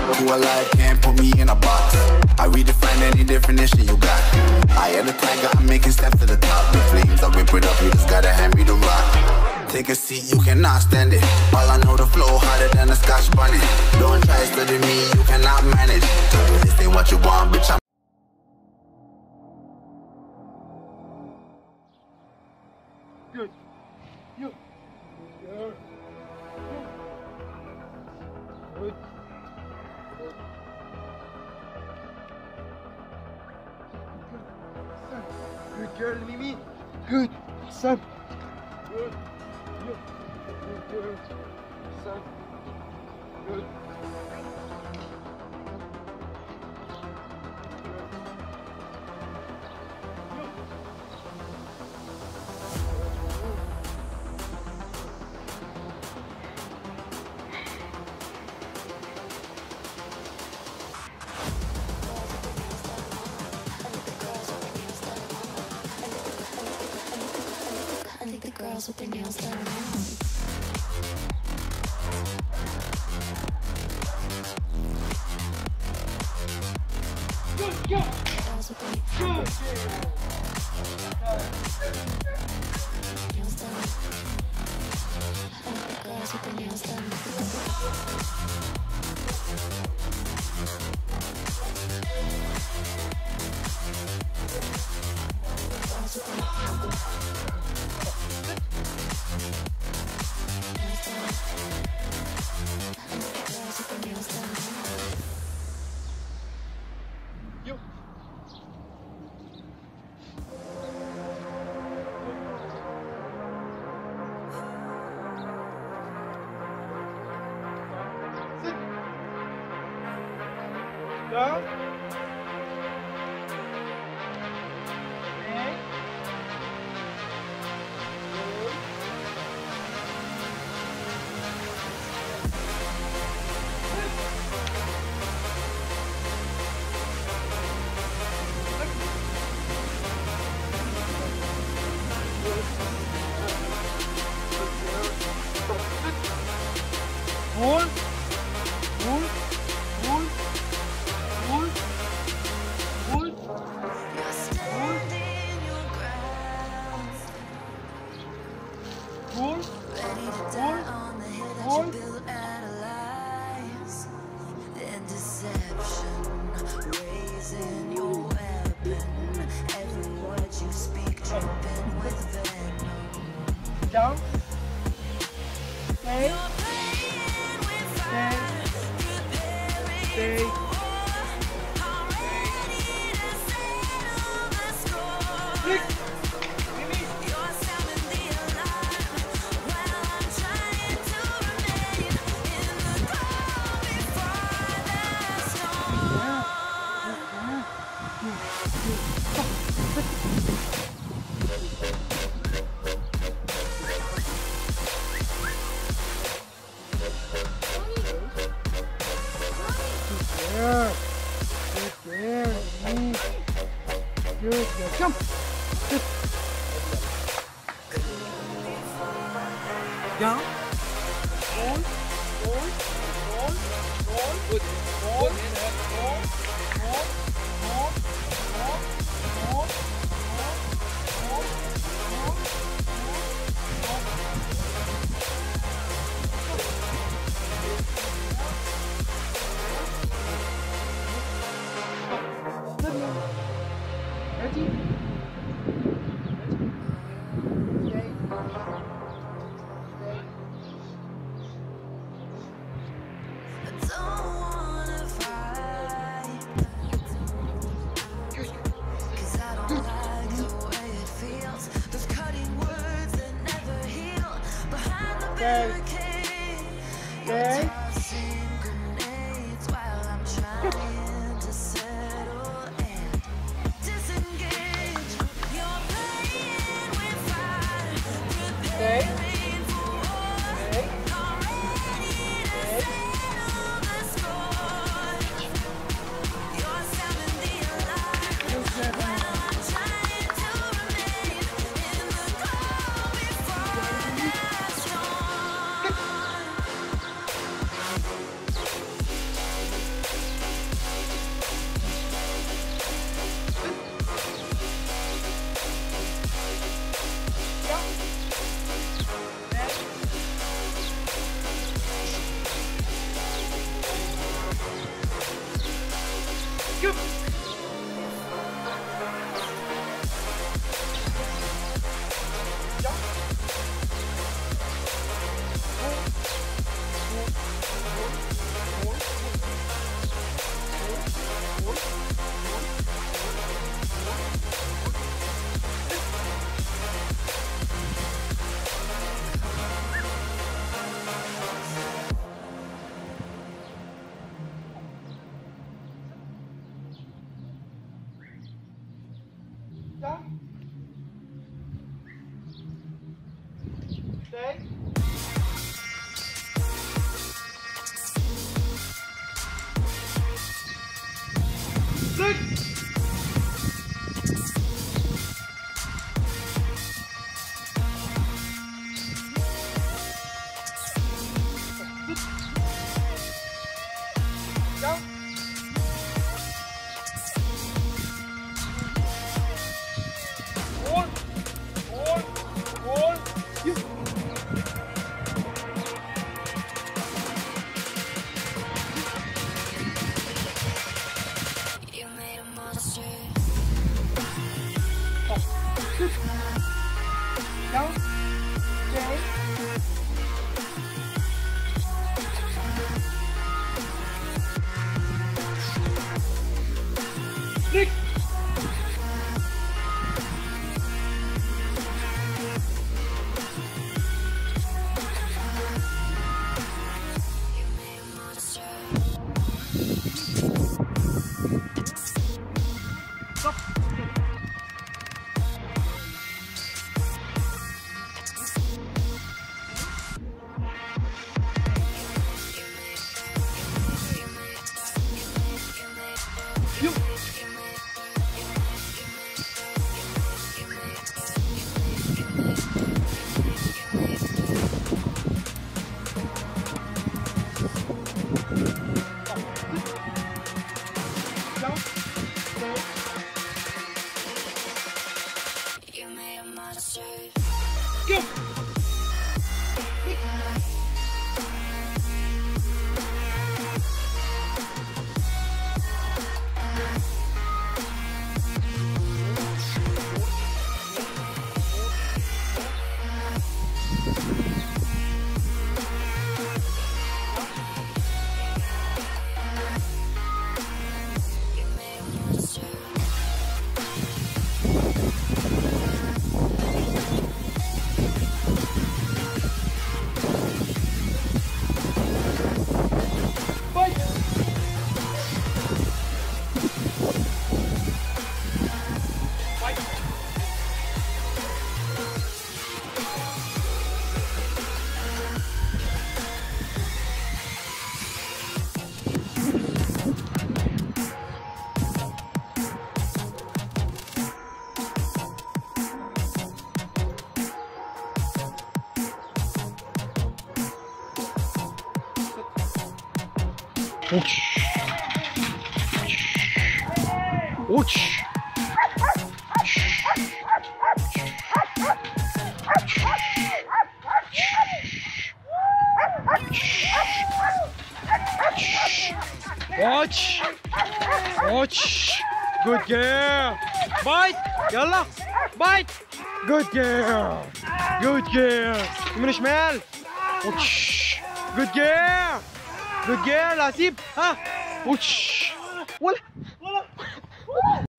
Who alive can't put me in a box. I redefine any definition you got. I am the tiger, I'm making steps to the top. The flames, I whip it up, you just gotta hand me the rock. Take a seat, you cannot stand it. All I know, the flow harder than a Scotch bunny. Don't try study me, you cannot manage. This ain't what you want, bitch, I'm good. You. Good. Good. Good girl, Mimi. Good. Son. Good. You. Good girl. Son. Good. Girls with their nails done now. Good, go! Girls with their nails done. Girls with their nails done. Girls with their nails done. You. Sit. Down. And. Hold, hold, hold, hold, hold, hold, hold, hold, and deception, raising your weapon. Every word you speak, dripping with venom. down, stay, stay, Nick, Mimi. Good there, good there, jump, good. Down, hold, hold, hold, hold, good, hold, hold, hold, hold, hold, hold, hold, hold, Ready? Skip. Stay. Sit. Down. Hold. Hold. Hold. You. You made a monster. Down. Stay. Stick. You made a monster. Stop. You. Down. Stay. You made a monster. Go. You made a monster. Fight. Fight. Ouch. Ouch. Watch. Watch. Good girl. Bite. يلا. Bite. Good girl. Good girl. من الشمال. Watch. Good girl. Good girl. هسيب. ها. Watch. ولا.